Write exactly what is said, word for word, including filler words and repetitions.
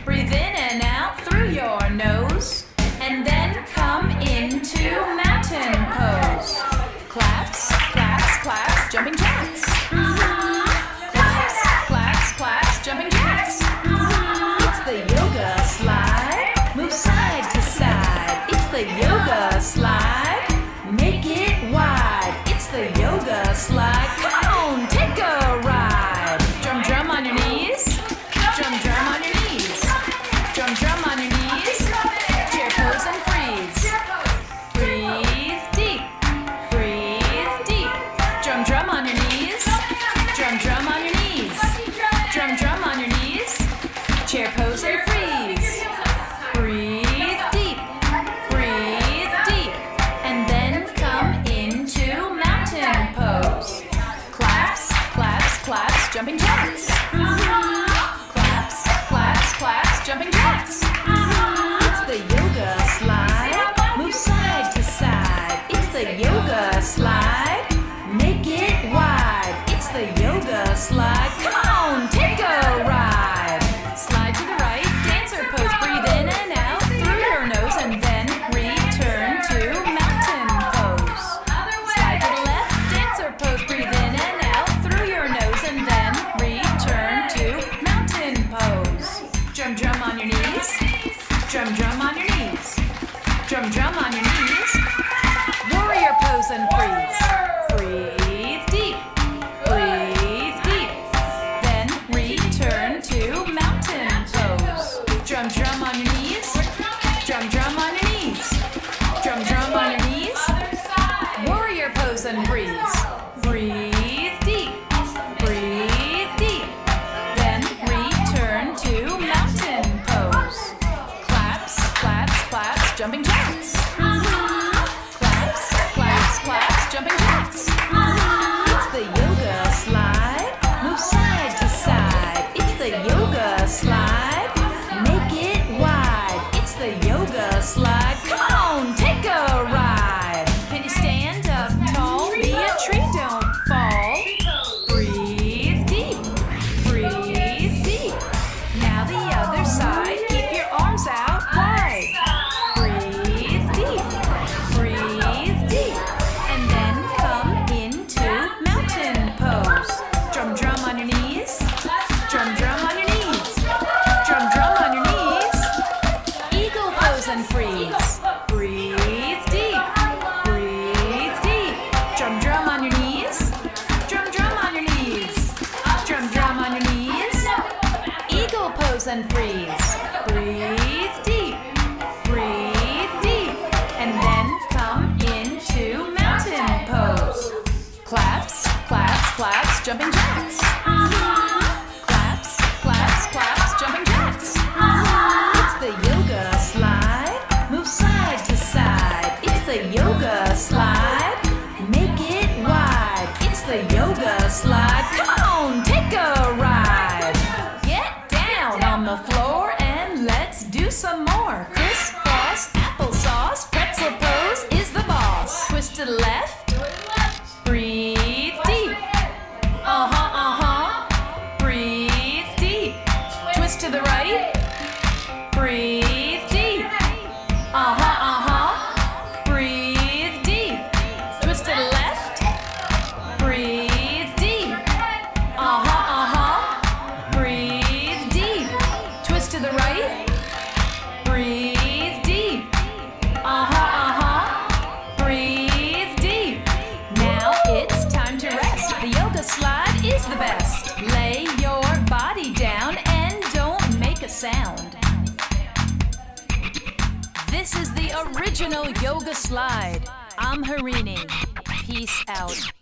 Breathe in and out through your nose, and then come into mountain pose. Claps, claps, claps, jumping jacks. Claps, claps, claps, jumping jacks. It's the yoga slide. Move side to side. It's the yoga slide. Make it wide. It's the yoga slide. Come on, take a ride. Drum, drum on your knees. Drum, drum on your knees. Drum, drum on your knees. Chair pose and freeze. Breathe deep. Breathe deep. Drum, drum on your knees. Drum, drum on your knees. Drum, drum on your knees. Chair pose and freeze. Breathe deep. Breathe deep. And then come into mountain pose. Claps, claps, claps, jumping jacks. Claps, claps, claps, jumping jacks. It's the yoga slide. Move side to side. It's the yoga slide. Make it wide. It's the yoga slide. Come on, take a ride. Slide to the right, dancer pose. Breathe in and out through your nose, and then return to mountain pose. Slide to the left, dancer pose. Breathe in and out through your nose, and then return to mountain pose. Drum, drum on your knees. Drum, drum on your knees. Drum, drum on your knees. Warrior pose and freeze. Breathe deep. Breathe deep. Then return to mountain pose. Drum, drum on your knees. Drum, drum on your knees. Drum, drum on your knees. Warrior pose and freeze. Breathe deep. Breathe deep. Then return to mountain pose. Claps, claps, claps, jumping jacks. Claps, claps, claps, jumping jacks. It's the yoga slide. Move side to side. It's the yoga slide. Make it wide. It's the yoga slide. Come on, take a ride. Can you stand up tall? Be a tree, don't fall. Breathe deep. Breathe deep. Now the other side. Keep your arms out wide. Breathe deep. Breathe deep. And then come into mountain pose. Drum, drum on your knees. Drum, drum on your knees. Drum, drum on your knees. Eagle pose and freeze. Breathe deep. Breathe deep. Drum, drum on your knees. Drum, drum on your knees. Drum, drum on your knees. Eagle pose and freeze. Breathe deep. Breathe deep. And then come into mountain pose. Claps, claps, claps, jumping jacks. Claps, claps, claps, jumping jacks. It's the yoga slide. Move side to side. It's the yoga slide. Make it wide. It's the yoga slide. Come on, take a ride. Get down on the floor and let's do some more. Crisscross, applesauce, pretzel pose is the boss. Twist to the left. Breathe deep. Uh-huh, uh-huh. Breathe deep. Twist to the right. Breathe deep. Uh-huh, uh-huh. Breathe deep. Twist to the left. Breathe deep. Uh-huh, uh-huh. Breathe deep. Twist to the right. Breathe deep. Uh-huh, uh-huh. Breathe deep. Now it's time to rest. The yoga slide is the best. Lay your body down and don't make a sound. This is the original yoga slide. I'm Harini. Peace out.